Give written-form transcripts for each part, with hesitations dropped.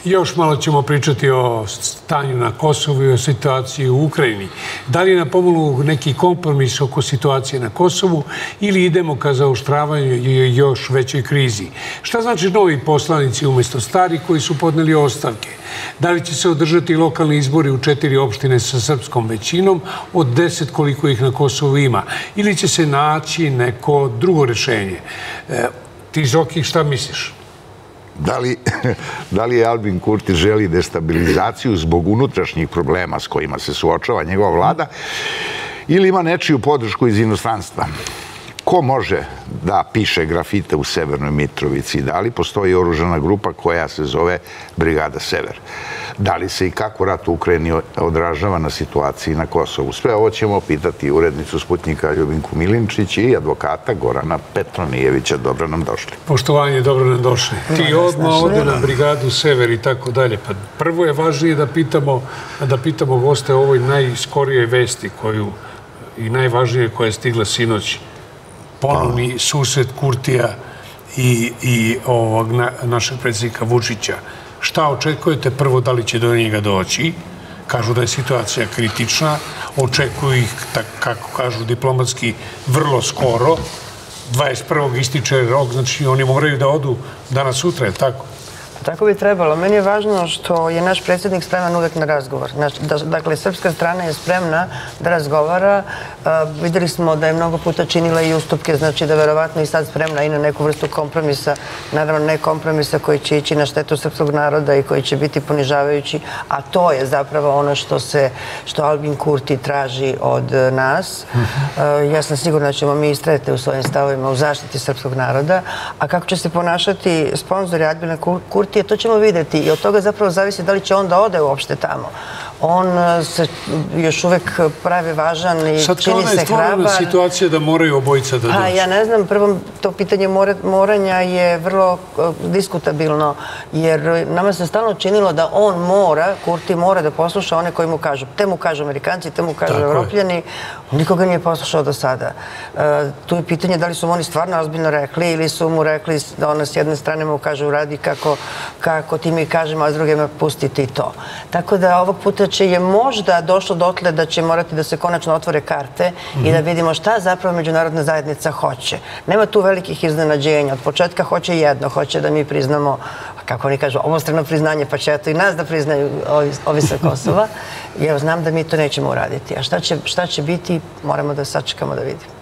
Još malo ćemo pričati o stanju na Kosovu i o situaciji u Ukrajini. Da li je na pomolu neki kompromis oko situacije na Kosovu ili idemo ka zaoštravanju i još većoj krizi? Šta znači novi poslanici umjesto stari koji su podneli ostavke? Da li će se održati lokalni izbori u 4 opštine sa srpskom većinom od 10 koliko ih na Kosovu ima? Ili će se naći neko drugo rešenje? Ti, Zoki, šta misliš? Da li je Albin Kurti želi destabilizaciju zbog unutrašnjih problema s kojima se suočava njegova vlada ili ima nečiju podršku iz inostranstva? Ko može da piše grafite u Severnoj Mitrovici? Da li postoji oružana grupa koja se zove Brigada Sever? Da li se i kako rat u Ukrajini odražava na situaciji na Kosovu? Sve ovo ćemo pitati urednicu Sputnika Ljubinku Milinčić i advokata Gorana Petronijevića. Dobro nam došli. Poštovanje, dobro nam došli. Ti odmah ode na Brigadu Sever i tako dalje. Pa prvo je važnije da pitamo goste o ovoj najskorijoj vesti i najvažnije koja je stigla sinoć. Ponovni susret Kurtija i našeg predsjednika Vučića. Šta očekujete? Prvo, da li će do njega doći? Kažu da je situacija kritična. Očekuju ih, kako kažu diplomatski, vrlo skoro. 21. ističe rok, znači oni moraju da odu danas sutra, je tako? Tako bi trebalo. Meni je važno što je naš predsjednik spreman uvek na razgovor. Dakle, srpska strana je spremna da razgovara. Videli smo da je mnogo puta činila i ustupke, znači da verovatno i sad spremna i na neku vrstu kompromisa. Naravno, ne kompromisa koji će ići na štetu srpskog naroda i koji će biti ponižavajući, a to je zapravo ono što Albin Kurti traži od nas. Ja sam sigurna da ćemo mi istrajati u svojim stavovima u zaštiti srpskog naroda, a kako će se ponašati sponzori Albina Kurti, to ćemo vidjeti i od toga zapravo zavisi da li će on da ode uopšte tamo. On se još uvek pravi važan i čini se hrabar. Sad kao ona je stvarna situacija da moraju obojica da dođu? Ja ne znam, prvo to pitanje moranja je vrlo diskutabilno, jer nama se stalno činilo da on mora, Kurti mora da posluša one koji mu kažu. Te mu kažu Amerikanci, te mu kažu Evropljani. Nikoga nije poslušao do sada. Tu je pitanje da li su mu oni stvarno ozbiljno rekli ili su mu rekli da ona s jedne strane mu kaže uradi kako ti mi kažemo, a s druge me pustiti i to. Tako da ovog puta je možda došlo dotle da će morati da se konačno otvore karte i da vidimo šta zapravo međunarodna zajednica hoće. Nema tu velikih iznenađenja. Od početka hoće jedno, hoće da mi priznamo, kako oni kažu, obostrano priznanje, pa će eto i nas da priznaju ovi sa Kosova. I evo, znam da mi to nećemo uraditi. A šta će biti, moramo da sačekamo da vidimo.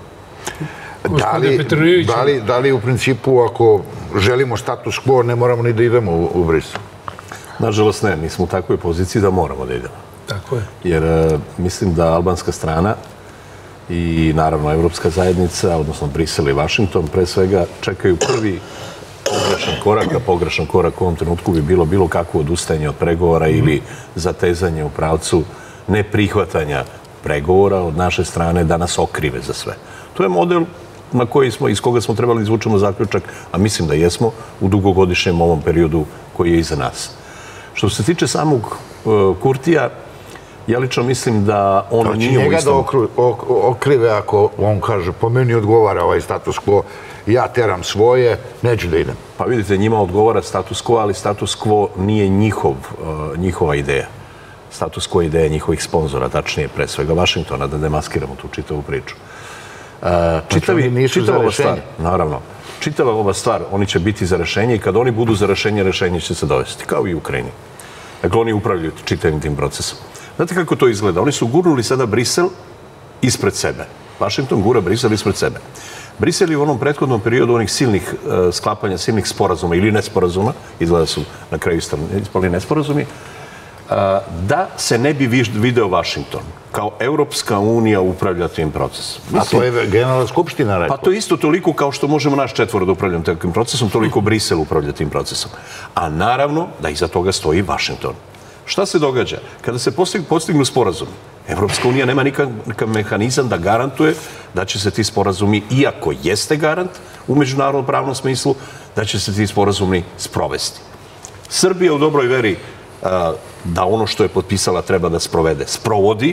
Da li u principu, ako želimo status quo, ne moramo ni da idemo u Brisel? Nažalost ne, mi smo u takvoj poziciji da moramo da idemo. Tako je. Jer mislim da albanska strana i naravno Evropska zajednica, odnosno Brisel i Vašington, pre svega čekaju prvi pogrešan korak, a pogrešan korak u ovom trenutku bi bilo kakvo odustajanje od pregovora ili zatezanje u pravcu neprihvatanja pregovora od naše strane da nas okrive za sve. To je model iz koga smo trebali izvučemo zaključak, a mislim da jesmo u dugogodišnjem ovom periodu koji je iza nas. Što se tiče samog Kurtija, ja lično mislim da on nije u istom... To će njega da okrive ako on kaže, po meni odgovara ovaj status quo, ja teram svoje, neću da idem. Pa vidite, njima odgovara status quo, ali status quo nije njihova ideja. Status quo je ideja njihovih sponzora, tačnije pre svega Vašingtona, da demaskiramo tu čitavu priču. Čitava ova stvar, naravno, čitava ova stvar, oni će biti za rešenje i kad oni budu za rešenje, rešenje će se dovesti, kao i u Ukrajini. Dakle, oni upravljaju čitavim tim procesom. Znate kako to izgleda? Oni su gurnuli sada Brisel ispred sebe. Vašington gura Brisel ispred sebe. Brisel je u onom prethodnom periodu onih silnih sklapanja, silnih sporazuma ili nesporazuma, izgleda su na kraju ispali nesporazumi, da se ne bi video Vašington kao Evropska unija upravlja tim procesom. A to je Generalna skupština rekao. Pa to je isto toliko kao što možemo naš četvoro da upravljamo takvim procesom, toliko Brisel upravlja tim procesom. A naravno da iza toga stoji Vašington. Šta se događa? Kada se postignu sporazumi, Evropska unija nema nikakav mehanizam da garantuje da će se ti sporazumi, iako jeste garant u međunarodnom pravnom smislu, da će se ti sporazumi sprovesti. Srbija u dobroj veri da ono što je potpisala treba da sprovede, sprovodi,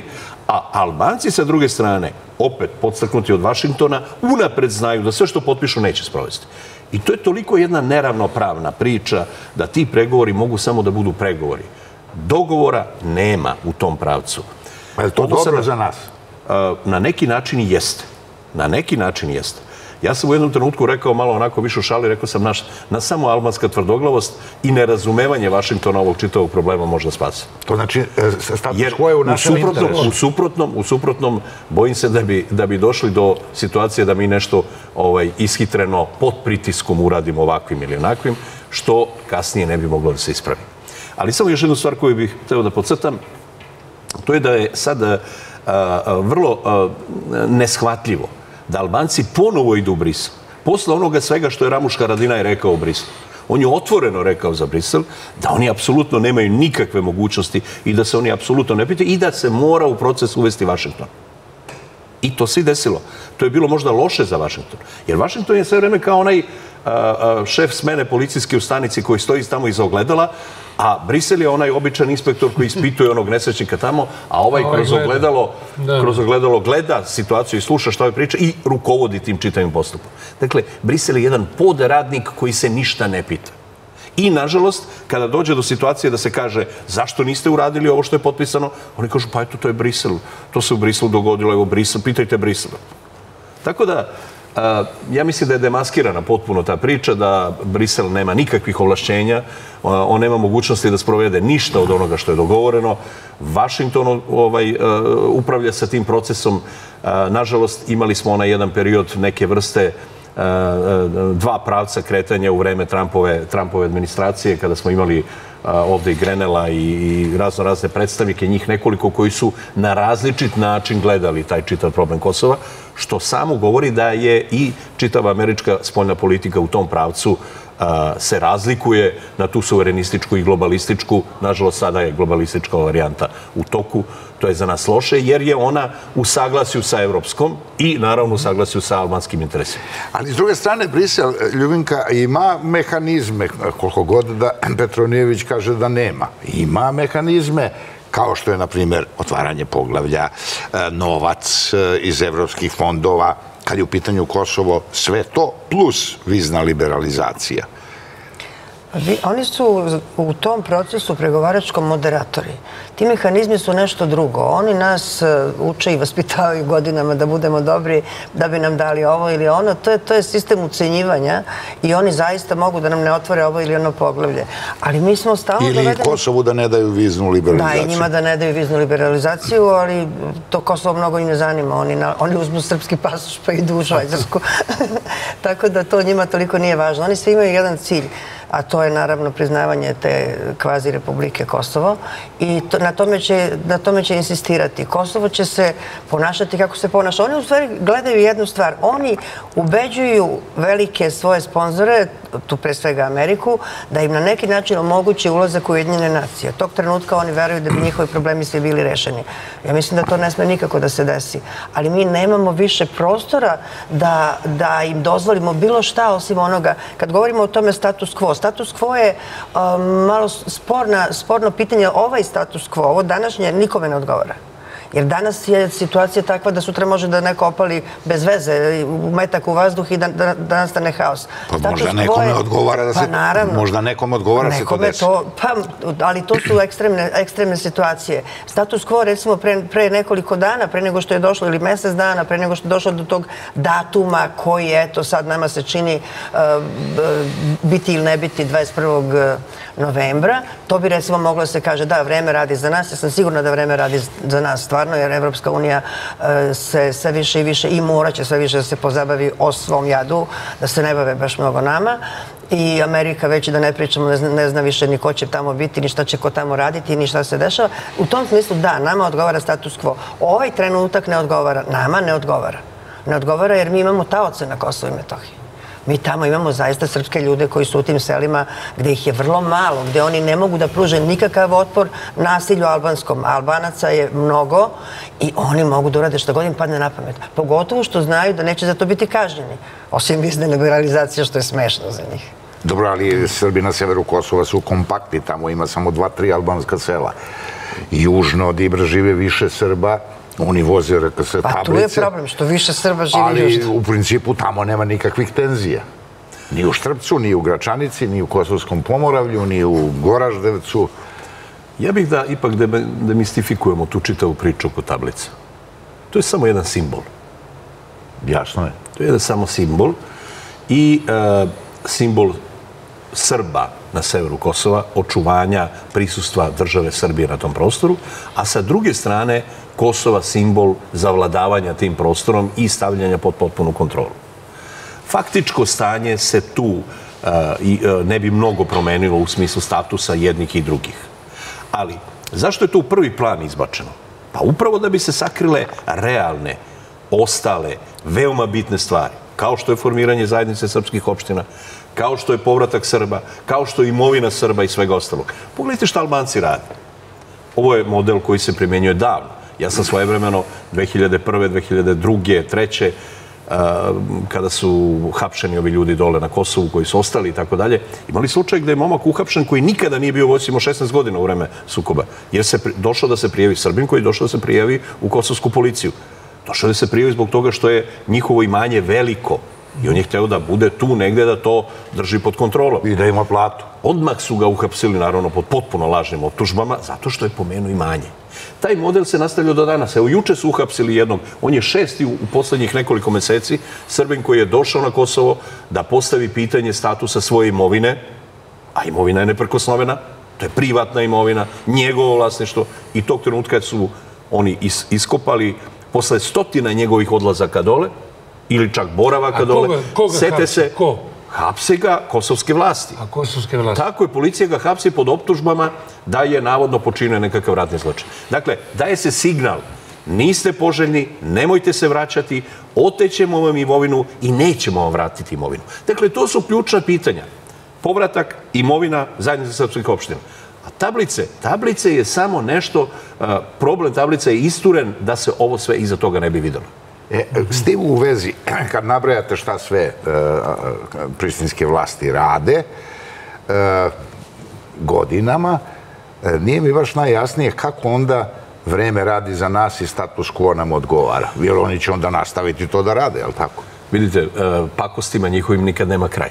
A Albanci sa druge strane, opet podstaknuti od Vašingtona, unapred znaju da sve što potpišu neće sprovesti. I to je toliko jedna neravnopravna priča da ti pregovori mogu samo da budu pregovori. Dogovora nema u tom pravcu. Je to dobro za nas? Na neki način i jeste. Na neki način jeste. Ja sam u jednom trenutku rekao, malo onako više u šali, rekao sam na samo albanska tvrdoglavost i nerazumevanje Vašingtona ovog čitavog problema može da spasi. To znači status quo je u našem interesu. U suprotnom, bojim se da bi došli do situacije da mi nešto ishitreno pod pritiskom uradimo ovakvim ili onakvim, što kasnije ne bi moglo da se ispravi. Ali samo još jednu stvar koju bih hteo da podcrtam, to je da je sad vrlo neshvatljivo da Albanci ponovo idu u Brisel. Posle onoga svega što je Ramuš Haradinaj rekao u Briselu. On je otvoreno rekao za Brisel da oni apsolutno nemaju nikakve mogućnosti i da se oni apsolutno ne pitaju i da se mora u proces uvesti Vašington. I to se i desilo. To je bilo možda loše za Vašington. Jer Vašington je sve vreme kao onaj šef smene policijske u stanici koji stoji tamo iza ogledala, a Brisel je onaj običan inspektor koji ispituje onog nesrećnika tamo, a ovaj kroz ogledalo gleda situaciju i sluša što je priča i rukovodi tim čitavim postupom. Dakle, Brisel je jedan podradnik koji se ništa ne pita. I, nažalost, kada dođe do situacije da se kaže zašto niste uradili ovo što je potpisano, oni kažu pa eto, to je Brisel. To se u Briselu dogodilo, evo Brisel, pitajte Brisel. Tako da, ja mislim da je demaskirana potpuno ta priča, da Brisel nema nikakvih ovlašćenja, on nema mogućnosti da sprovede ništa od onoga što je dogovoreno. Washington upravlja sa tim procesom. Nažalost, imali smo onaj jedan period neke vrste dva pravca kretanja u vreme Trumpove administracije, kada smo imali ovde i Grenela i razne predstavnike, njih nekoliko koji su na različit način gledali taj čitav problem Kosova, što samo govori da je i čitava američka spoljna politika u tom pravcu se razlikuje na tu suverenističku i globalističku. Nažalost, sada je globalistička varijanta u toku. To je za nas loše, jer je ona u saglasju sa evropskom i, naravno, u saglasju sa albanskim interesima. Ali, s druge strane, Brisel, Ljubinka, ima mehanizme, koliko god da Petronijević kaže da nema. Ima mehanizme, kao što je, na primjer, otvaranje poglavlja, novac iz evropskih fondova, kad je u pitanju Kosovo, sve to plus vizna liberalizacija. Oni su u tom procesu pregovaračkom moderatori. Ti mehanizmi su nešto drugo. Oni nas uče i vaspitavaju godinama da budemo dobri, da bi nam dali ovo ili ono. To je sistem ucenjivanja i oni zaista mogu da nam ne otvore ovo ili ono poglavlje. Ali mi smo stalno dovedeni... Ili Kosovu da ne daju viznu liberalizaciju. Da, i njima da ne daju viznu liberalizaciju, ali to Kosovo mnogo i ne zanima. Oni uzmu srpski pasoš pa idu u Švajcarsku. Tako da to njima toliko nije važno. Oni svi imaju jedan cilj, a to je naravno priznavanje te kvazi Republike Kosovo i na tome će insistirati. Kosovo će se ponašati kako se ponaša. Oni u stvari gledaju jednu stvar. Oni ubeđuju velike svoje sponzore, tu pre svega Ameriku, da im na neki način omogući ulazak u Ujedinjene nacije. Tog trenutka oni veruju da bi njihovi problemi svi bili rešeni. Ja mislim da to ne sme nikako da se desi. Ali mi nemamo više prostora da im dozvolimo bilo šta osim onoga. Kad govorimo o tome status quo, status quo je malo sporno pitanje. Ovaj status quo, ovo današnje, nikome ne odgovara. Jer danas je situacija takva da sutra može da neko opali bez veze, metak u vazduh i da nastane haos. Pa možda nekome odgovara da se... Pa naravno. Možda nekome odgovara da se to desi. Ali to su ekstremne situacije. Status quo, recimo, pre nekoliko dana, pre nego što je došlo, ili mesec dana, pre nego što je došlo do tog datuma koji, eto, sad nama se čini biti ili ne biti 21. novembra, to bi, recimo, moglo se kaže da, vreme radi za nas. Ja sam sigurna da vreme radi za nas stvarno, jer Evropska unija se sve više i više i moraće sve više da se pozabavi o svom jadu, da se ne bave baš mnogo nama. I Amerika, već da ne pričamo, ne zna više ni ko će tamo biti, ni šta će ko tamo raditi, ni šta se dešava. U tom smislu, da, nama odgovara status quo. Ovaj trenutak ne odgovara. Nama ne odgovara. Ne odgovara jer mi imamo taoce na Kosovu i Metohiji. Mi tamo imamo zaista srpske ljude koji su u tim selima gde ih je vrlo malo, gde oni ne mogu da pruže nikakav otpor nasilju albanskom. Albanaca je mnogo i oni mogu da urade što god im padne na pamet. Pogotovo što znaju da neće za to biti kažnjeni. Osim vizne liberalizacije, što je smešno za njih. Dobro, ali Srbi na severu Kosova su kompaktni. Tamo ima samo 2-3 albanska sela. Južno od Ibra žive više Srba Oni voze RKS tablice. Pa tu je problem, što više Srba živi ali ljušta. u principu tamo nema nikakvih tenzija. Ni u Štrpcu, ni u Gračanici, ni u Kosovskom Pomoravlju, ni u Goraždevcu. Ja bih da ipak demistifikujemo tu čitavu priču oko tablica. To je samo jedan simbol. Jasno je. To je jedan samo simbol i simbol Srba na severu Kosova, očuvanja prisustva države Srbije na tom prostoru, a sa druge strane Kosova simbol zavladavanja tim prostorom i stavljanja pod potpunu kontrolu. Faktičko stanje se tu ne bi mnogo promenilo u smislu statusa jednih i drugih. Ali, zašto je to u prvi plan izbačeno? Pa upravo da bi se sakrile realne, ostale, veoma bitne stvari, kao što je formiranje zajednice srpskih opština, kao što je povratak Srba, kao što je imovina Srba i svega ostalog. Pogledajte šta Albanci rade. Ovo je model koji se primjenjuje davno. Ja sam svojevremeno 2001. 2002. 2003. Kada su hapšeni ovi ljudi dole na Kosovu koji su ostali i tako dalje, imali slučaj gde je momak uhapšen koji nikada nije bio vojskim 16 godina u vreme sukoba, jer se došao da se prijavi Srbin koji je došao da se prijavi u kosovsku policiju. Došao da se prijavi zbog toga što je njihovo imanje veliko i on je hteo da bude tu negde da to drži pod kontrolom. I da ima platu. Odmah su ga uhapsili, naravno, pod potpuno lažnim optužbama, zato što je pomenuo imanje. Taj model se nastavlja do danas. Evo, juče su uhapsili jednog, on je 6. u poslednjih nekoliko meseci, Srbin koji je došao na Kosovo da postavi pitanje statusa svoje imovine, a imovina je neprikosnovena, to je privatna imovina, njegovo vlasništvo, i tog trenutka su oni iskopali posle stotina njegovih odlazaka dole, ili čak boravaka dole. Koga hapse? Ko? Hapse ga kosovske vlasti. A kosovske vlasti? Tako je, policija ga hapsi pod optužbama da je navodno počinio nekakav ratni zločin. Dakle, daje se signal, niste poželjni, nemojte se vraćati, otećemo vam imovinu i nećemo vam vratiti imovinu. Dakle, to su ključna pitanja. Povratak, imovina, zajednica srpskih opština. A tablice je samo nešto, problem tablice je isturen da se ovo sve iza toga ne bi videlo. S tim u vezi, kad nabrajate šta sve prištinske vlasti rade godinama, nije mi baš najjasnije kako onda vreme radi za nas i status quo nam odgovara. Jer oni će onda nastaviti to da rade, je li tako? Vidite, pakostima njihovim nikad nema kraja.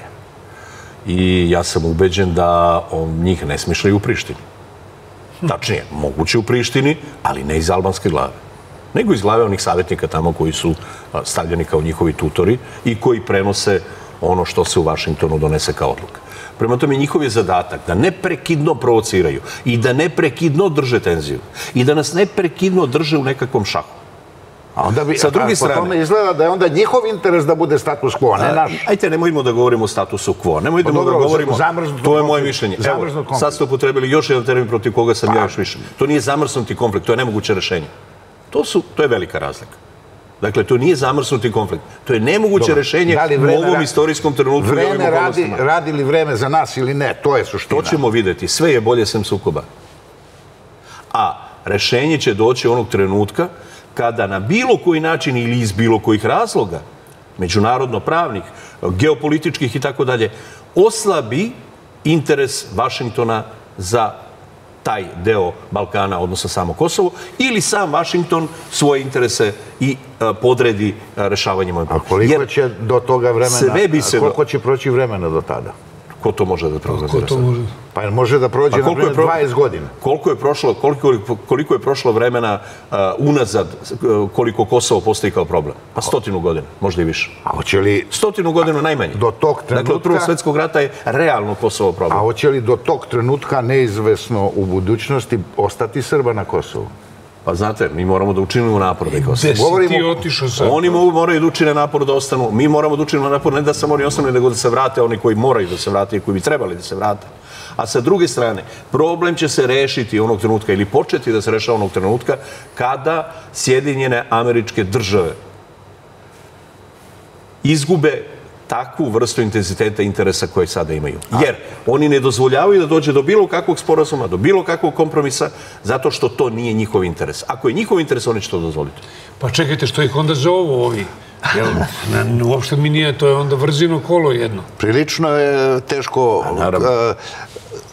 I ja sam ubeđen da njih ne smišljaju u Prištini. Tačnije, moguće u Prištini, ali ne iz albanske glave, nego iz glave onih savjetnika tamo koji su stavljeni kao njihovi tutori i koji prenose ono što se u Vašingtonu donese kao odluka. Prema tome, njihov je zadatak da neprekidno provociraju i da neprekidno drže tenziju i da nas neprekidno drže u nekakvom šahu. Sa druge strane... Po tome izgleda da je onda njihov interes da bude status quo, ne naš. Ajte, nemojmo da govorimo o statusu quo. Nemojmo da govorimo... To je moje mišljenje. Evo, sad ste upotrebili još jedan termin protiv koga sam ja još više. To nije zamrznuti konflikt, to je nemoguće rešenje. To je velika razlika. Dakle, to nije zamrznuti konflikt. To je nemoguće rešenje u ovom istorijskom trenutku i ovim okolnostima. Radi li vreme za nas ili ne? To je suština. To ćemo videti. Sve je bolje sem sukoba. A rešenje će doći onog trenutka kada na bilo koji način ili iz bilo kojih razloga, međunarodno-pravnih, geopolitičkih i tako dalje, oslabi interes Vašingtona za taj deo Balkana, odnosno samo Kosovo, ili sam Vašington svoje interese i podredi rešavanjem ovog problema. A koliko će do toga vremena, koliko će proći vremena do tada? Ko to može da prognozira? Pa može da prođe, na primjer, 20 godina. Koliko je prošlo vremena unazad, koliko Kosovo postoji kao problem? Pa 100 godina, možda i više. A hoće li... 100 godina najmanje. Do tog trenutka... Dakle, od Prvog svjetskog rata je realno Kosovo problem. A hoće li do tog trenutka neizvesno u budućnosti ostati Srba na Kosovu? Pa znate, mi moramo da učinimo napor da ih ostanu. Gde si ti otišao sad? Oni moraju da učine napor da ostanu. Mi moramo da učinimo napor ne da samo oni ostanu, nego da se vrate oni koji moraju da se vrate i koji bi trebali da se vrate. A sa druge strane, problem će se rešiti onog trenutka ili početi da se rešava onog trenutka kada Sjedinjene Američke Države izgube takvu vrstu intenziteta interesa koje sada imaju. Jer oni ne dozvoljavaju da dođe do bilo kakvog sporazuma, do bilo kakvog kompromisa, zato što to nije njihov interes. Ako je njihov interes, oni će to dozvoliti. Pa čekajte, što ih onda zovu ovi? Uopšte mi nije, to je onda vrzino kolo jedno. Prilično je teško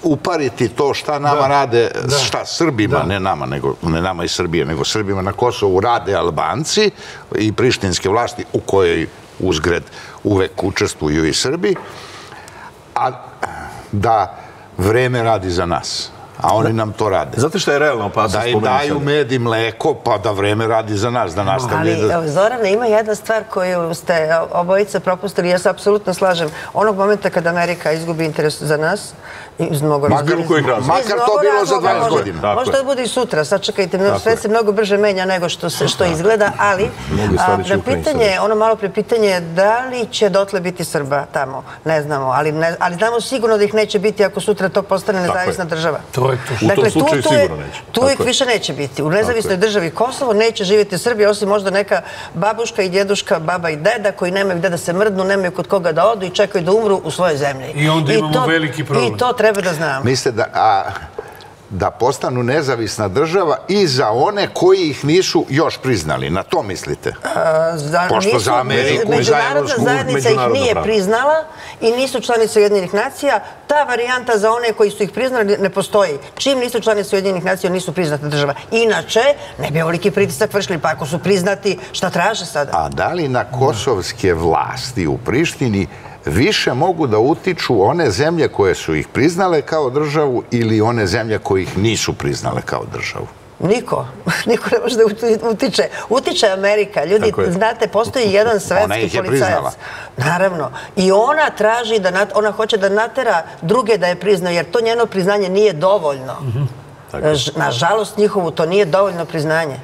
upariti to šta nama rade, šta Srbima, ne nama, ne nama iz Srbije, nego Srbima na Kosovu rade Albanci i prištinske vlasti u kojoj uzgred uvek učestvuju i Srbi, a da vreme radi za nas. A oni nam to rade. Znate šta je realna opasnost? Da im daju med i mleko, pa da vreme radi za nas, da nastavljaju da... Ali, Zorane, ima jedna stvar koju ste obojica propustili, ja se apsolutno slažem. Onog momenta kada Amerika izgubi interes za nas, iz mnogo razloga. Makar to bilo za 20 godina. Možda da bude i sutra, sačekajte, sve se mnogo brže menja nego što izgleda, ali na pitanje, ono malo pre pitanje, da li će dotle biti Srba tamo, ne znamo, ali znamo sigurno da ih neće biti ako sutra to postane nezavisna država. U tom slučaju sigurno neće. Tu ih više neće biti. U nezavisnoj državi Kosovo neće živjeti Srbija, osim možda neka babuška i djeduška, baba i deda, koji nemaju gde da se mrdnu, nemaju kod koga da odu i čekaju da umru u svojoj zemlji. I onda imamo veliki problem. I to treba da znamo. Mislite da postanu nezavisna država i za one koji ih nisu još priznali. Na to mislite? Pošto za Ameriku i za Evropsku zajednica ih nije priznala i nisu članice Ujedinjenih nacija. Ta varijanta za one koji su ih priznali ne postoji. Čim nisu članice Ujedinjenih nacija, nisu priznata država. Inače, ne bi ovoliki pritisak vršili, pa ako su priznati, šta traže sada? A da li na kosovske vlasti u Prištini više mogu da utiču one zemlje koje su ih priznale kao državu ili one zemlje koje ih nisu priznale kao državu? Niko. Niko ne može da utiče. Utiče Amerika. Ljudi, znate, postoji jedan svetski policajac. Naravno. I ona traži, ona hoće da natera druge da je priznaju, jer to njeno priznanje nije dovoljno. Nažalost, njihovu to nije dovoljno priznanje.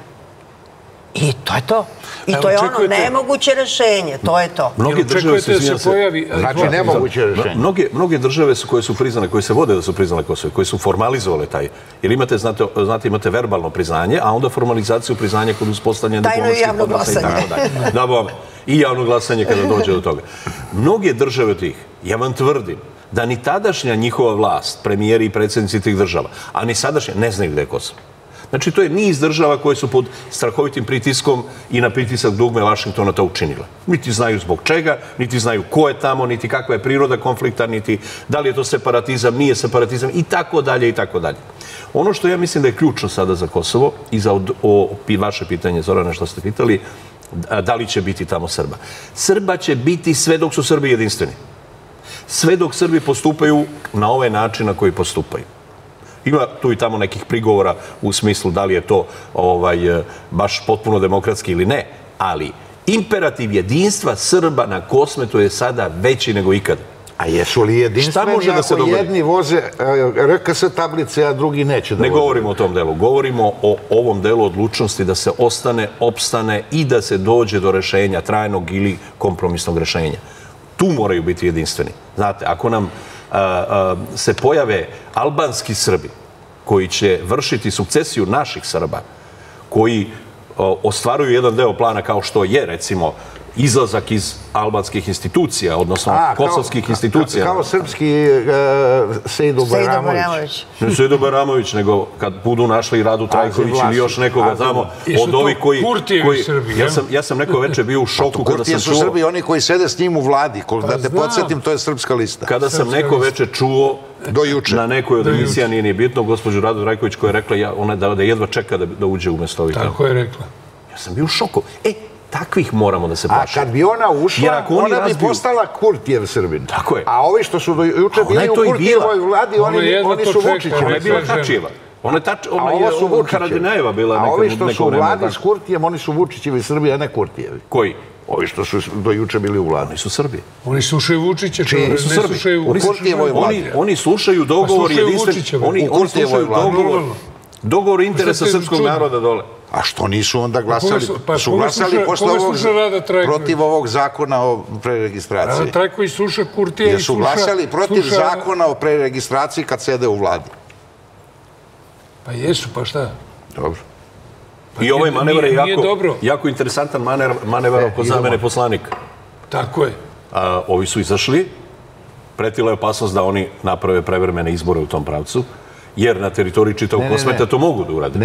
I to je to. I to je ono nemoguće rešenje. To je to. Mnogi države se znači nemoguće rešenje. Mnoge države koje su priznane, koje se vode da su priznale Kosovo, koje su formalizovale taj. Jer imate, znate, imate verbalno priznanje, a onda formalizaciju priznanja kod uspostavljanja diplomatskih odnosa i tako dalje. Da, bome. I javno glasanje kada dođe do toga. Mnoge države tih, ja vam tvrdim, da ni tadašnja njihova vlast, premijeri i predsjednici tih država, a ni sadašnja, ne znaju gde je Kosovo. Znači, to je niz država koje su pod strahovitim pritiskom i na pritisak dugme Vašingtona to učinile. Niti znaju zbog čega, niti znaju ko je tamo, niti kakva je priroda konflikta, niti da li je to separatizam, nije separatizam i tako dalje i tako dalje. Ono što ja mislim da je ključno sada za Kosovo i za vaše pitanje, Zorane, što ste pitali, da li će biti tamo Srba. Srba će biti sve dok su Srbi jedinstveni. Sve dok Srbi postupaju na ovaj način na koji postupaju. Ima tu i tamo nekih prigovora u smislu da li je to baš potpuno demokratski ili ne, ali imperativ jedinstva Srba na Kosmetu je sada veći nego ikada. A jesu li jedinstveni ako jedni voze RKS tablice, a drugi neće da voze? Ne govorimo o tom delu. Govorimo o ovom delu odlučnosti da se ostane, opstane i da se dođe do rešenja, trajnog ili kompromisnog rešenja. Tu moraju biti jedinstveni. Znate, ako nam se pojave albanski Srbi koji će vršiti sukcesiju naših Srba, koji ostvaruju jedan deo plana kao što je, recimo, izlazak iz albanskih institucija, odnosno kosovskih institucija. Kao srpski Sejdo Bajramović. Ne Sejdo Bajramović, nego kad budu našli Radu Trajković ili još nekoga tamo od ovih koji... Kurtijevi Srbi, ja? Ja sam neko večer bio u šoku kada sam čuo... Kurtije su Srbi, oni koji sede s njim u vladi. Da te podsjetim, to je srpska lista. Kada sam neko večer čuo na nekoj od emisija, nije ni bitno, gospođu Radu Trajković koja je rekla da jedva čeka da uđe umesto ovih tamo. Tako je rekla. Ja sam bio u šoku. Takvih moramo da se plašimo. A kad bi ona ušla, ona bi postala Kurtijev Srbin. Tako je. A ovi što su juče bili u Kurtijevoj vladi, oni su Vučićevi. Ona je bila Tačijeva. Ona je Haradinajeva bila neko vreme. A ovi što su u vladi s Kurtijem, oni su Vučićevi Srbi, a ne Kurtijevi. Koji? Ovi što su do juče bili u vladi. Oni su Srbi. Oni slušaju Vučića, ne slušaju u Kurtijevoj vladi. Oni slušaju dogovor jedinstven. Oni slušaju dogovor interesa srpskog naroda dole. A što nisu onda glasali? Su glasali protiv ovog zakona o preregistraciji. Rada Trajković sluša Kurtija i sluša... Jesu glasali protiv zakona o preregistraciji kad sede u vladi? Pa jesu, pa šta? Dobro. I ovaj manevar je jako interesantan manevar oko zamene poslanika. Tako je. Ovi su izašli, pretila je opasnost da oni naprave prevremene izbore u tom pravcu jer na teritoriji čitavog Kosmeta to mogu da urade.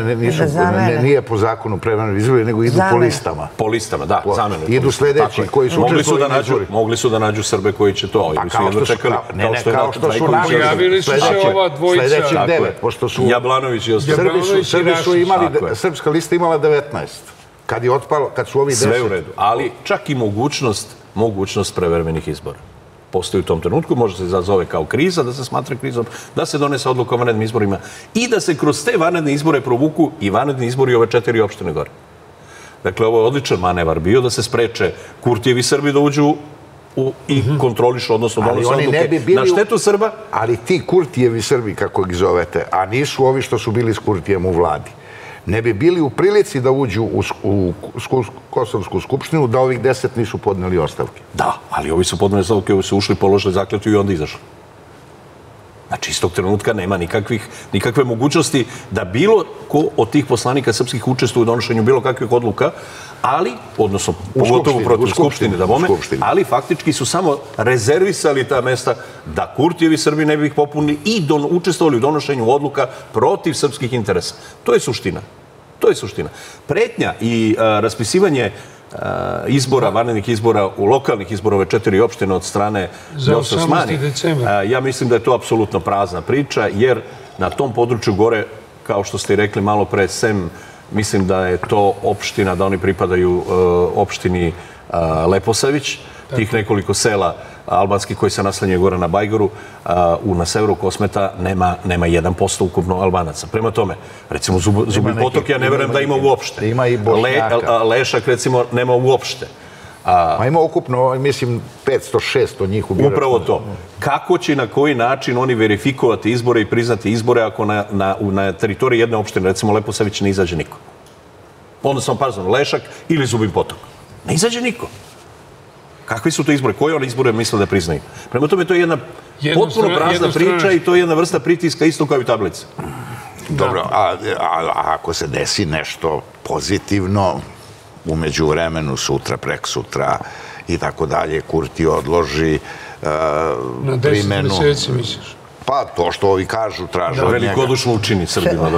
Nije po zakonu prevremeni izbori, nego idu po listama. Po listama, da, zamenu. Idu sledeći koji su učestvovali na izbori. Mogli su da nađu Srbe koji će to, ili su jedno čekali. Kao što su naši. Pojavili su se ova dvojica. Sledećih 9, pošto su... Jablanović i ostali. Srbi su imali, srpska lista imala 19. Kad je otpalo, kad su ovi 10. Sve u redu, ali čak i mogućnost prevremenih izbora. Postoji u tom trenutku, može se zazove kao kriza, da se smatra krizom, da se donese odluka o vanrednim izborima i da se kroz te vanredne izbore provuku i vanredni izbori ove 4 opštine gore. Dakle, ovo je odličan manevar bio da se spreče Kurtijevi Srbi da uđu i kontrolišu, odnosno donose odluke na štetu Srba. Ali ti Kurtijevi Srbi, kako ih zovete, a nisu ovi što su bili s Kurtijem u vladi, ne bi bili u prilici da uđu u Kosovsku skupštinu da ovih 10 nisu podneli ostavke. Da, ali ovi su podneli ostavke, ovi su ušli, položili zakletvu i onda izašli. Znači, iz tog trenutka nema nikakve mogućnosti da bilo ko od tih poslanika srpskih učestvuje u donošenju bilo kakvih odluka, ali, odnosno, pogotovo protiv Skupštine, da bome, ali faktički su samo rezervisali ta mesta da Kurtijevi Srbi ne bi ih popunili i učestvovali u donošenju odluka protiv srpskih interesa. To je suština. To je suština. Pretnja i raspisivanje izbora, vanrednih izbora, u lokalnih izbora ove 4 opštine od strane Vjosa Osmani, ja mislim da je to apsolutno prazna priča, jer na tom području gore, kao što ste i rekli malo pre, sem, mislim da je to opština, da oni pripadaju opštini Leposavić, tih nekoliko sela albanskih koji se naslanjaju gore na Bajgoru, na severu Kosmeta nema 1% ukupno Albanaca. Prema tome, recimo Zubin Potok, ja ne verujem da ima uopšte. Ima i Bošnjaka. Lešak, recimo, nema uopšte. Ima ukupno, mislim, 500-600 njih u biračkom. Upravo to. Kako će i na koji način oni verifikovati izbore i priznati izbore ako na teritoriji jedne opštine, recimo Leposavić, ne izađe niko? Odnosno, pardon, Lešak ili Zubin Potok. Ne izađe niko. Kakvi su to izbore? Koje oni izbore misle da priznaju? Prema tome, to je jedna potpuno prazna priča i to je jedna vrsta pritiska isto kao i tablica. Dobro, a ako se desi nešto pozitivno, umeđu vremenu, sutra, preksutra i tako dalje, Kurti odloži na 10 meseci, misliš? Pa, to što ovi kažu, traže od njega. Velikodušno učini Srbima.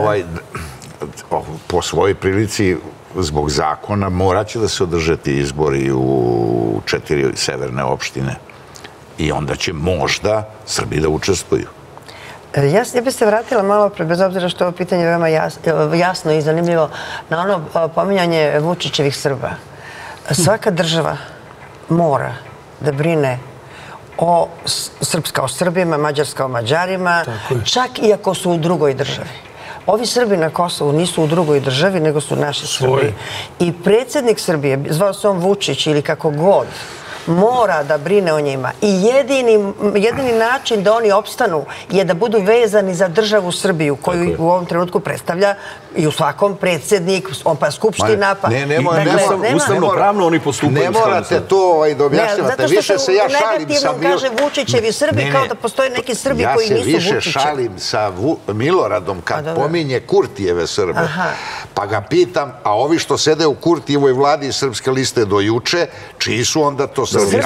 Po svojoj prilici, zbog zakona, morat će da se održe ti izbori u 4 severne opštine. I onda će možda Srbi da učestvuju. Ja bih se vratila malo pre, bez obzira što je ovo pitanje veoma jasno i zanimljivo, na ono pominjanje Vučićevih Srba. Svaka država mora da brine Srpska o Srbima, Mađarska o Mađarima, čak i ako su u drugoj državi. Ovi Srbi na Kosovu nisu u drugoj državi, nego su naši Srbi. I predsjednik Srbije, zvao se on Vučić ili kako god, mora da brine o njima. I jedini način da oni opstanu je da budu vezani za državu Srbiju, koju u ovom trenutku predstavlja i u svakom predsjednik, pa skupština, pa... Ustavno-pravno oni postupaju. Ne morate to da objašnjavate. Više se ja šalim sa... Negativno kaže Vučićevi Srbi, kao da postoje neki Srbi koji nisu Vučiće. Ja se više šalim sa Miloradom kad pominje Kurtijeve Srbe. Pa ga pitam, a ovi što sede u Kurtijevoj vladi Srpske liste do juče, čiji su onda to Srbi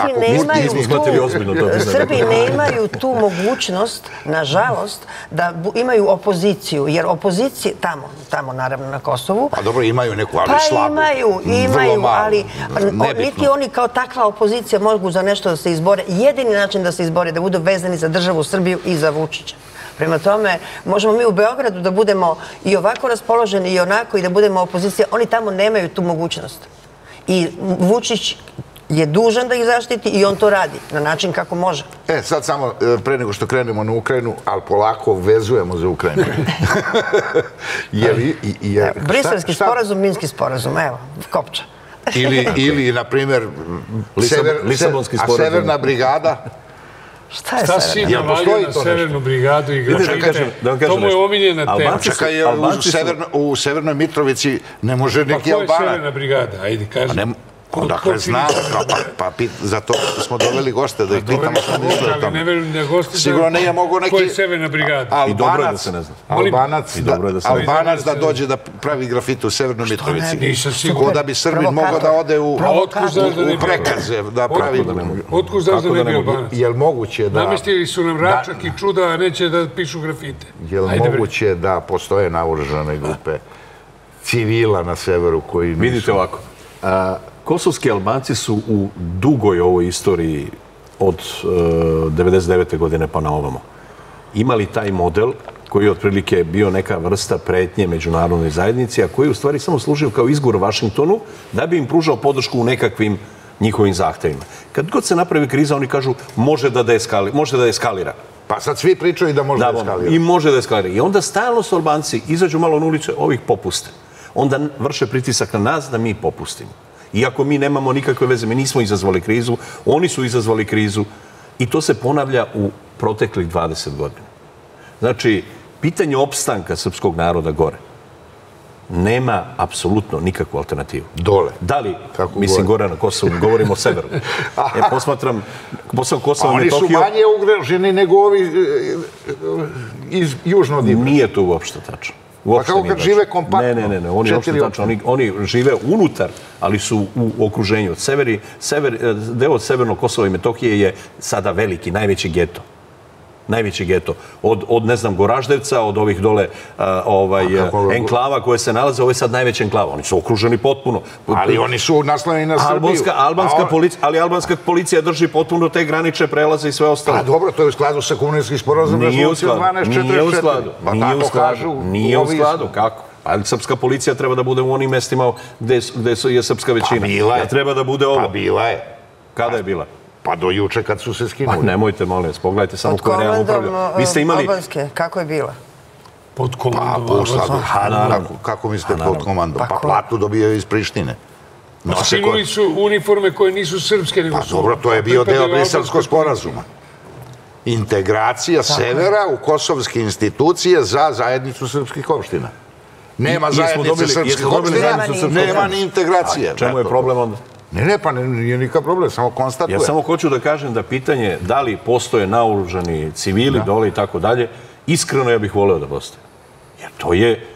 nemaju tu mogućnost, nažalost, da imaju opoziciju, jer opozicija tamo naravno na Kosovu... Pa dobro, imaju neku, ali slabu. Pa imaju, ali niti oni kao takva opozicija mogu za nešto da se izbore. Jedini način da se izbore, da budu vezani za državu Srbiju i za Vučića. Prema tome, možemo mi u Beogradu da budemo i ovako raspoloženi i onako i da budemo opozicija. Oni tamo nemaju tu mogućnost. I Vučić je dužan da ih zaštiti i on to radi na način kako može. Sad samo pre nego što krenemo na Ukrajinu, ali polako vezujemo za Ukrajinu. Briselski sporazum, Minski sporazum, evo, kopča. Ili, na primjer, Severna brigada. Šta si navalio na Severnu brigadu i građanite? To mu je omiljena tema. Čekaj, u Severnoj Mitrovici ne može neki Albanac. A ko je Severna brigada? Ajde, kaži. Dakle, znam, zato smo doveli goste da ih pitamo što misle o tome. Sigurno nije mogu neki... Ko je Severna brigada? I dobro je da se ne zna. Albanac da dođe da pravi grafite u Severnoj Mitrovici. Nisam siguran. Ko da bi Srbin mogao da ode u prekaze, da pravi... Otkud znaš da ne bi Albanac? Je li moguće da... Namestili su nam Račak i Čuda, a neće da pišu grafite. Je li moguće da postoje naoružane grupe civila na severu koji nisu... Vidite ovako, kosovski Albanci su u dugoj ovoj istoriji od 99. godine pa na ovamo imali taj model koji je otprilike bio neka vrsta pretnje međunarodnoj zajednici, a koji je u stvari samo služio kao izgovor Vašingtonu da bi im pružao podršku u nekakvim njihovim zahtevima. Kad god se napravi kriza, oni kažu može da eskalira. Pa sad svi pričaju da može da eskalira. I može da eskalira. I onda stalno su Albanci izađu malo na ulicu, ovih popuste. Onda vrše pritisak na nas da mi popustimo. Iako mi nemamo nikakve veze, mi nismo izazvali krizu, oni su izazvali krizu i to se ponavlja u proteklih 20 godina. Znači, pitanje opstanka srpskog naroda gore nema apsolutno nikakvu alternativu. Dole. Da li, mislim gore na Kosovu, govorimo o severu. Posmatram Kosovo i Metohiju. Oni su manje ugroženi nego ovi iz južno od Ibra. Nije to uopšte tačno. Pa kako kad žive kompaktno? Ne, oni uopšte tačno. Oni žive unutar, ali su u okruženju. Deo od severnog Kosova i Metohije je sada veliki, najveći geto. Najveći geto. Od ne znam, Goraždevca, od ovih dole enklava koje se nalaze, ovo je sad najveća enklava. Oni su okruženi potpuno. Ali oni su naslonjeni na Srbiju. Ali albanska policija drži potpuno te granične prelaze i sve ostalo. A dobro, to je u skladu sa komunističkim sporazumom rezolucijom 1244. Nije u skladu. Kako? Ali srpska policija treba da bude u onim mestima gde je srpska većina. Pa bila je. Treba da bude ovo. Pa bila je. Kada je bila? Pa do juče kad su se skinuli. Pa nemojte, molim vas, pogledajte samo ko je realno upravljao. Vi ste imali... Albanske, kako je bila? Pod komandom Albanske. Kako mislite pod komandom? Pa platu dobijaju iz Prištine. Skinuli su uniforme koje nisu srpske, nego su... Pa dobro, to je bio deo Briselskog sporazuma. Integracija severa u kosovske institucije za zajednicu srpskih opština. Nema zajednice srpskih opština, nema ni integracije. Čemu je problem onda? Ne, pa nije nikakav problem, samo konstatuje. Ja samo hoću da kažem da pitanje da li postoje naoružani civili dole i tako dalje, iskreno ja bih voleo da postoje. Jer to je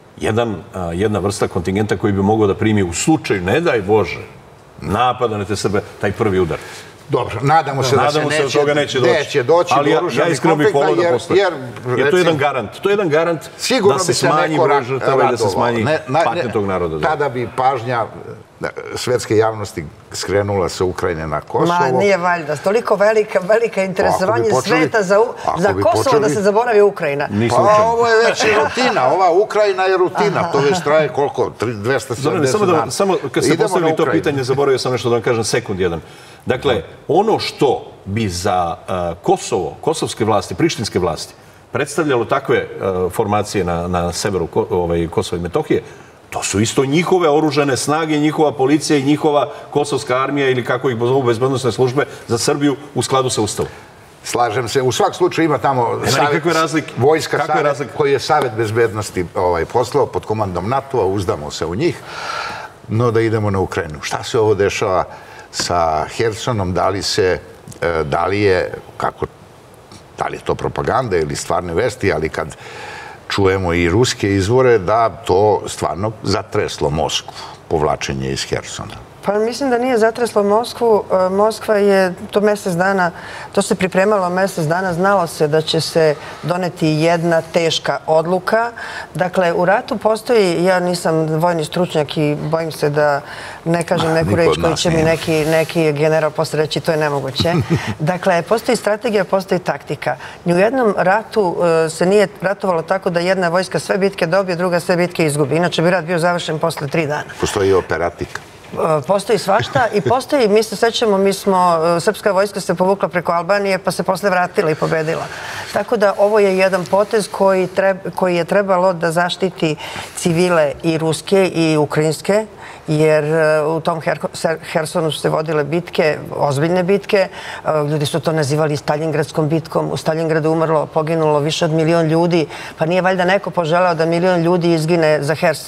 jedna vrsta kontingenta koji bi mogao da primi u slučaju, ne daj Bože, napada na te Srbe, taj prvi udar. Dobro, nadamo se da se neće doći do oružanih konflikta, jer to je jedan garant. To je jedan garant da se smanji broj žrtava i da se smanji patnje tog naroda. Tada bi pažnja svetske javnosti skrenula sa Ukrajine na Kosovo. Ma nije valjda. Toliko velika interesovanje sveta za Kosovo da se zaboravi Ukrajina. Pa ovo je već rutina. Ova Ukrajina je rutina. To već traje koliko? 270 dana. Samo kad ste postavili to pitanje, zaboravio sam nešto da vam kažem, sekund jedan. Dakle, ono što bi za Kosovo, kosovske vlasti, prištinske vlasti, predstavljalo takve formacije na severu Kosova i Metohije, to su isto njihove oružane snage, njihova policija i njihova kosovska armija ili kako ih zovu bezbednosne službe za Srbiju u skladu sa Ustavom. Slažem se. U svak slučaju ima tamo vojska koji je Savet bezbednosti poslao pod komandom NATO-a, uzdamo se u njih, no da idemo na Ukrajinu. Šta se ovo dešava sa Hersonom? Da li je to propaganda ili stvarne vesti, ali kad čujemo i ruske izvore da to stvarno zatreslo Moskvu, povlačenje iz Hersona. Pa mislim da nije zatreslo Moskvu. Moskva je to mesec dana, to se pripremalo mesec dana, znalo se da će se doneti jedna teška odluka. Dakle, u ratu postoji, ja nisam vojni stručnjak i bojim se da ne kažem neku reč koju će mi neki general posle reći, to je nemoguće. Dakle, postoji strategija, postoji taktika. Ni u jednom ratu se nije ratovalo tako da jedna vojska sve bitke dobije, druga sve bitke izgubi. Inače bi rat bio završen posle 3 dana. Postoji i operatika. Postoji svašta i postoji, mi se sećamo, srpska vojska se povukla preko Albanije pa se posle vratila i pobedila. Tako da ovo je jedan potez koji je trebalo da zaštiti civile i ruske i ukrajinske, jer u tom Hersonu su se vodile bitke, ozbiljne bitke. Ljudi su to nazivali Stalingradskom bitkom. U Stalingradu umrlo, poginulo više od 1.000.000 ljudi. Pa nije valjda neko poželeo da 1.000.000 ljudi izgine za Herson.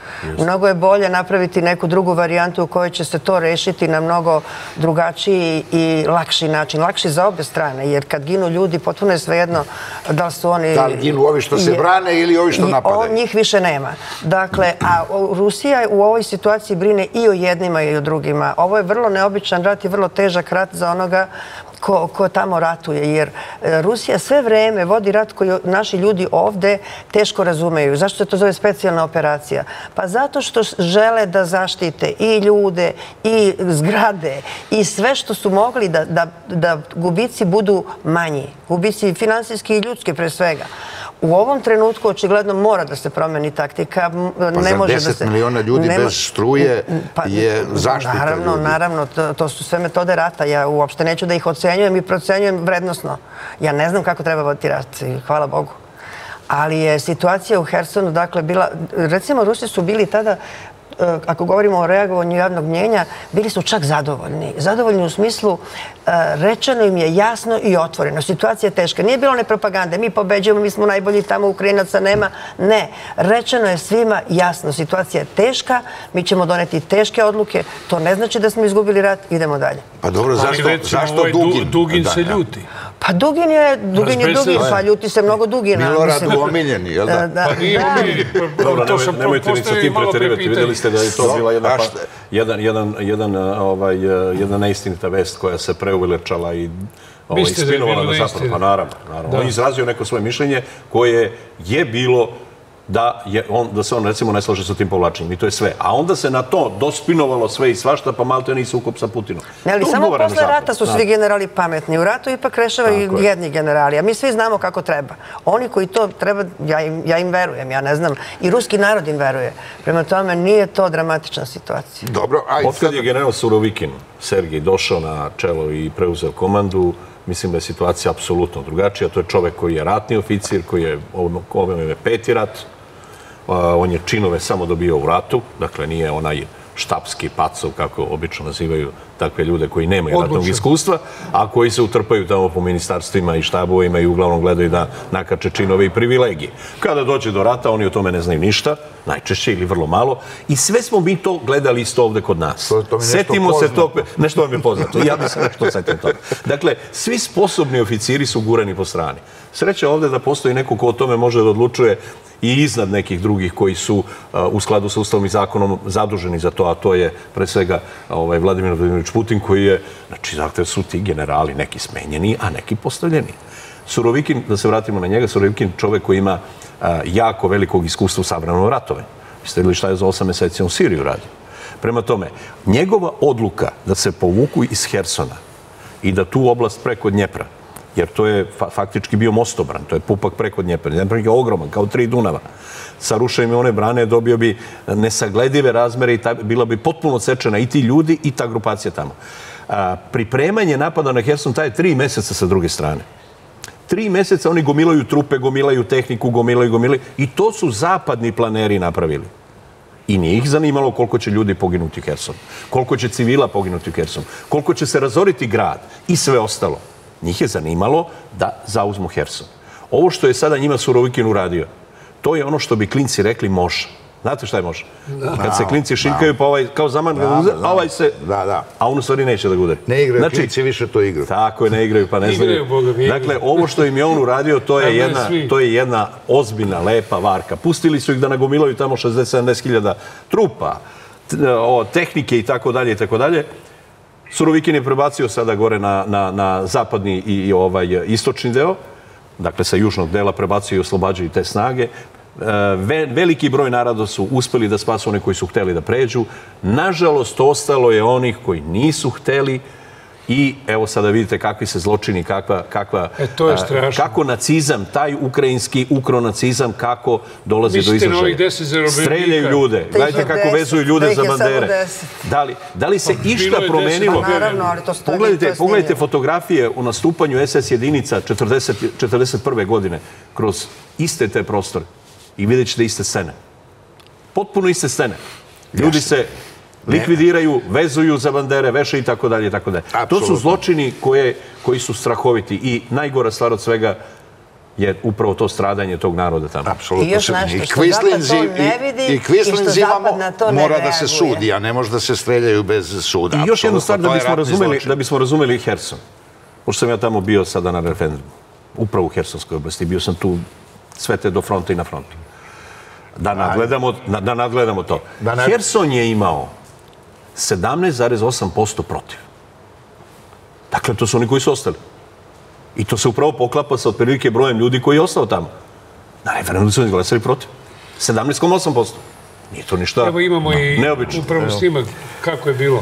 Mnogo je bolje napraviti neku drugu varijantu u kojoj će se to rešiti na mnogo drugačiji i lakši način. Lakši za obje strane, jer kad ginu ljudi, potpuno je svejedno da li su oni... Da li ginu ovi što se brane ili ovi što napadaju? Njih više nema. Dakle, a Rusija u ovoj situaciji brine i o jednima i o drugima. Ovo je vrlo neobičan rat i vrlo težak rat za onoga ko tamo ratuje, jer Rusija sve vreme vodi rat koji naši ljudi ovde teško razumeju. Zašto se to zove specijalna operacija? Pa zato što žele da zaštite i ljude, i zgrade, i sve što su mogli da gubici budu manji. Gubici finansijski i ljudski pre svega. U ovom trenutku očigledno mora da se promeni taktika. Pa za 10 miliona ljudi bez struje je zaštita ljudi. Naravno, to su sve metode rata. Ja uopšte neću da ih ocenjujem i procenjujem vrednosno. Ja ne znam kako treba voditi rat, hvala Bogu. Ali je situacija u Hersonu, dakle, bila... Recimo, Rusi su bili tada, ako govorimo o reagovanju javnog mnjenja, bili su čak zadovoljni. Zadovoljni u smislu rečeno im je jasno i otvoreno. Situacija je teška. Nije bilo one propagande. Mi pobeđujemo, mi smo najbolji tamo, Ukrajinaca nema. Ne. Rečeno je svima jasno. Situacija je teška, mi ćemo doneti teške odluke. To ne znači da smo izgubili rat, idemo dalje. Pa dobro, zašto Dugin? Dugin se ljuti. Pa Dugin je Dugin, pa ljuti se mnogo Dugina. Milorad u omiljeni, jel da? Pa nije omiljeni. Dobro, nemojte ni sa tim preterivati. Vidjeli ste da je to bila jedna neistinita vest koja se preuveličala i spinovala na zapad. Pa naravno. On je izrazio neko svoje mišljenje koje je bilo da se on recimo ne slaže sa tim povlačenjem i to je sve. A onda se na to dospinovalo sve i svašta, pa malo to nije sukob sa Putinom. Ne, ali samo posle rata su svi generali pametni. U ratu ipak rešavaju jedni generali, a mi svi znamo kako treba. Oni koji to treba, ja im verujem, ja ne znam, i ruski narod im veruje. Prema tome, nije to dramatična situacija. Dobro, ajde. Otkad je general Surovikin, Sergij, došao na čelo i preuzeo komandu, mislim da je situacija apsolutno drugačija. To je čovek koji je ratni oficir, koji je ovome 5. rat. On je činove samo dobio u ratu, dakle nije onaj štabski pacov, kako obično nazivaju takve ljude koji nemaju ratnog iskustva, a koji se utrpaju tamo po ministarstvima i štabovima i uglavnom gledaju da nakače činove i privilegije. Kada dođe do rata, oni o tome ne znaju ništa, najčešće ili vrlo malo, i sve smo mi to gledali isto ovde kod nas. Setimo se to, nešto vam je poznato, ja bi se nešto setio toga. Dakle, svi sposobni oficiri su gurani po strani. Sreća ovde da postoji neko ko o tome može da odlučuje i iznad nekih drugih koji su u skladu sa Ustavom i zakonom zaduženi za to, a to je pre svega Vladimir Vladimirović Putin, koji je, znači, zahtev su ti generali, neki smenjeni, a neki postavljeni. Surovikin, da se vratimo na njega, Surovikin čovek koji ima jako velikog iskustva u sabranom ratovanju. Vi ste vidjeli šta je za 8 meseci u Siriju radio. Prema tome, njegova odluka da se povuku iz Hersona i da tu oblast preko Dnjepra, jer to je faktički bio mostobran, to je pupak preko Dnjepra. Dnjepr je ogroman, kao 3 Dunava. Sa rušenjem one brane dobio bi nesagledive razmere i bila bi potpuno odsečena i ti ljudi i ta grupacija tamo. Pripremanje napada na Herson traje 3 meseca sa druge strane. 3 meseca oni gomilaju trupe, gomilaju tehniku, gomilaju. I to su zapadni planeri napravili. I nije ih zanimalo koliko će ljudi poginuti u Hersonu, koliko će civila poginuti u Hersonu, koliko će se razoriti grad i sve ostalo. Njih je zanimalo da zauzmu Herson. Ovo što je sada njima Surovikin uradio, to je ono što bi klinci rekli može. Znate šta je može? Kad se klinci šinkaju, pa ovaj kao zaman ga uze, a ovaj se... A on u stvari neće da ga udari. Ne igraju klinci, više to igraju. Tako je, ne igraju, pa ne znaju. Dakle, ovo što im je on uradio, to je jedna ozbiljna, lepa varka. Pustili su ih da nagomilaju tamo 60-70 hiljada trupa, tehnike i tako dalje i tako dalje. Surovikin je prebacio sada gore na zapadni i istočni deo, dakle sa južnog dela prebacio i oslobađaju te snage. Veliki broj naroda su uspeli da spasu one koji su hteli da pređu. Nažalost, ostalo je onih koji nisu hteli i evo sada vidite kakvi se zločini, kako nacizam, taj ukrajinski ukronacizam, kako dolazi do izražaja. Streljaju ljude, gledajte kako vezuju ljude za bandere. Da li se išta promenilo? Pogledajte fotografije u nastupanju SS jedinica 1941. godine kroz iste te prostore i vidjet ćete iste scene. Potpuno iste scene. Ljudi se likvidiraju, vezuju za bandere, veše i tako dalje i tako dalje. To su zločini koji su strahoviti i najgora stvar od svega, je upravo to stradanje tog naroda tamo. Apsolutno. I još nešto, što Zapad to ne vidi i što Zapad na to ne mora reaguje. da se sudi, a ne može da se streljaju bez suda. I još jednu stvar da bismo razumeli Herson. Pošto sam ja tamo bio sada na referendumu, upravo u Hersonskoj oblasti, bio sam tu sve te do fronta i na frontu. Da nadgledamo to. Herson je imao 17,8% protiv. Dakle, to su oni koji su ostali. I to se upravo poklapa sa otprilike brojem ljudi koji je ostao tamo. Na referendumu su glasali protiv. 17,8%. Nije to ništa neobično. Evo imamo i upravo snimak kako je bilo.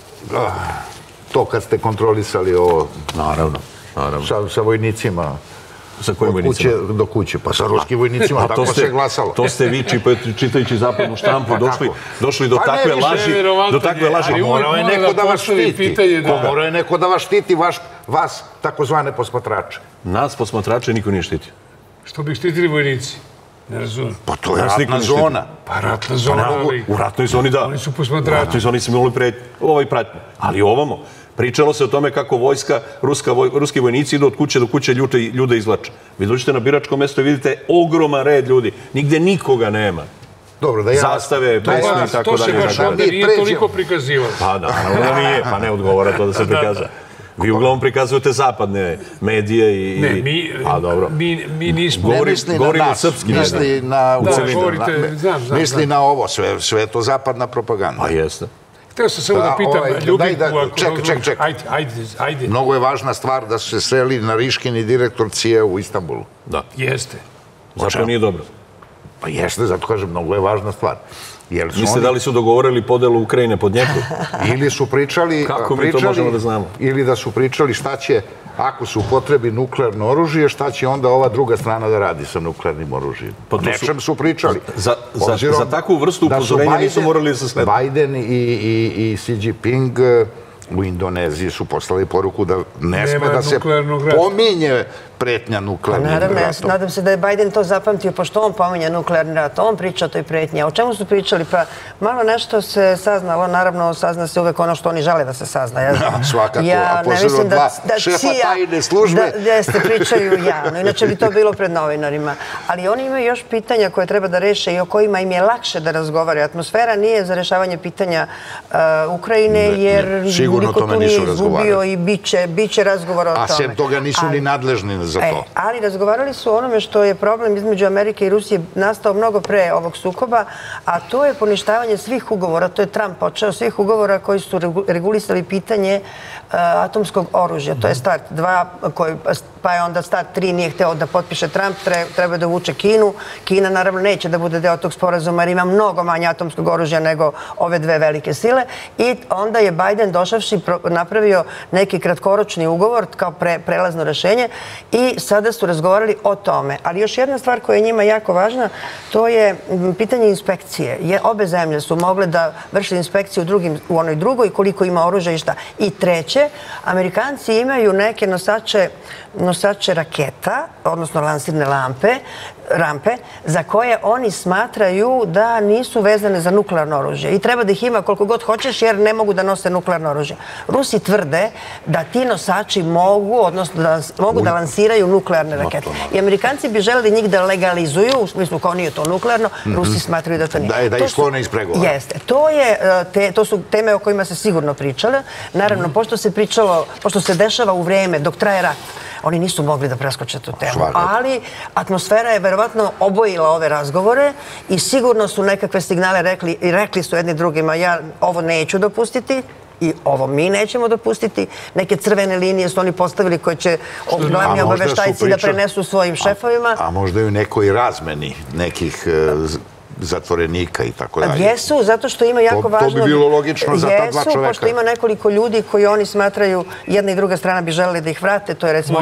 To kad ste kontrolisali ovo... Naravno. Sa vojnicima... Sa kojim vojnicima? Do kuće, pa sa ruskim vojnicima, tako se glasalo. To ste vi, čitajući zapadnu štampu, došli do takve laži. Pa morao je neko da vas štiti. Morao je neko da vas štiti, vas, takozvane posmatrače. Nas posmatrače niko nije štitio. Što bi štitili vojnici? Ne razumijem. Pa to je ratna zona. Pa ratna zona, ali... U ratnoj zoni da. Oni su posmatrači. U ratnoj zoni smo imali pratnje. Ali ovamo, pričalo se o tome kako vojska, ruski vojnici idu od kuće do kuće, ljude izvlače. Vi dođete na biračko mesto i vidite ogroman red ljudi. Nigde nikoga nema. Zastave, pesme i tako dalje. To se baš ovdje nije toliko prikazivalo. Pa naravno da nije, pa ne odgovara to da se prikazuje. Vi uglavnom prikazujete zapadne medije i... Ne, mi nismo... Govorimo srpski medije. Misli na ovo, sve je to zapadna propaganda. A jeste. Htio sam samo da pitam Ljubiku... Ček. Ajde. Mnogo je važna stvar da su se sreli Nariškin i direktor CIA u Istanbulu. Da. Jeste. Zašto nije dobro? Pa jeste, zato kažem, mnogo je važna stvar. Mislite da li su dogovorili podelu Ukrajine pod njeku? Ili su pričali... Kako mi to možemo da znamo? Ili da su pričali šta će, ako se upotrebi nuklearno oružje, šta će onda ova druga strana da radi sa nuklearnim oružjem. O nečem su pričali. Za takvu vrstu upozorenja nisu morali da se sledati. Biden i Xi Jinping u Indoneziji su poslali poruku da ne sme da se pominje pretnja nuklearnim ratom. Naravno, nadam se da je Biden to zapamtio, pošto on pominje nuklearni rat, on priča o toj pretnji. A o čemu su pričali? Pa malo nešto se saznalo, naravno sazna se uvek ono što oni žele da se sazna. Svakako, a posebno dva šefa tajne službe. Jeste, pričaju javno, inače bi to bilo pred novinarima. Ali oni imaju još pitanja koje treba da reše i o kojima im je lakše da razgovore. Atmosfera nije za rešavanje pitanja Ukrajine, jer niko tu nije izgubio i bit će razgovor o tome. A sem toga nisu ni nadležni za to. Ali razgovarali su o onome što je problem između Amerike i Rusije nastao mnogo pre ovog sukoba, a to je poništavanje svih ugovora. To je Trump počeo, svih ugovora koji su regulisali pitanje atomskog oružja. To je start 2, pa je onda start 3 nije hteo da potpiše Trump, treba da vuče Kinu. Kina naravno neće da bude deo tog sporazuma jer ima mnogo manje atomskog oružja nego ove dve velike sile. I onda je Biden došavši napravio neki kratkoročni ugovor kao prelazno rešenje i sada su razgovarali o tome. Ali još jedna stvar koja je njima jako važna, to je pitanje inspekcije. Obe zemlje su mogle da vrše inspekciju u onoj drugoj, koliko ima oružja i šta. I treće, Amerikanci imaju neke nosače raketa, odnosno lansirne rampe, za koje oni smatraju da nisu vezane za nuklearno oružje. I treba da ih ima koliko god hoćeš jer ne mogu da nose nuklearno oružje. Rusi tvrde da ti nosači mogu, odnosno da mogu da lansiraju nuklearne rakete. I Amerikanci bi želeli njih da legalizuju, u smislu kao nije to nuklearno, Rusi smatraju da to nije. Da ih sklone iz pregovora. Jeste. To su teme o kojima se sigurno pričale. Naravno, pošto se dešava u vreme dok traje rat, oni nisu mogli da preskoče tu temu. Ali atmosfera je verovatno obojila ove razgovore i sigurno su nekakve signale rekli i rekli su jedni drugima ja ovo neću dopustiti i ovo mi nećemo dopustiti. Neke crvene linije su oni postavili koje će glavni obaveštajci da prenesu svojim šefovima. A možda i u nekoj razmeni nekih zatvorenika i tako dalje. Jesu, zato što ima jako važno... To bi bilo logično za ta dva čoveka. Jesu, pošto ima nekoliko ljudi koji oni smatraju, jedna i druga strana bi želeli da ih vrate, to je recimo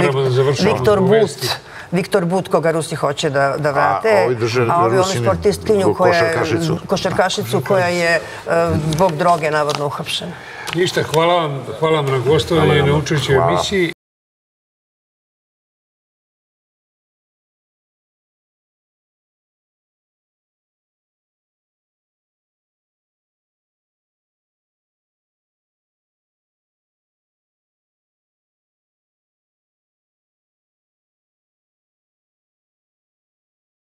Viktor But, koga Rusi hoće da vrate, a ovi onu sportistkinju, košarkašicu koja je zbog droge navodno uhapšena. Ništa, hvala vam na gostovanju i na učešću u emisiji.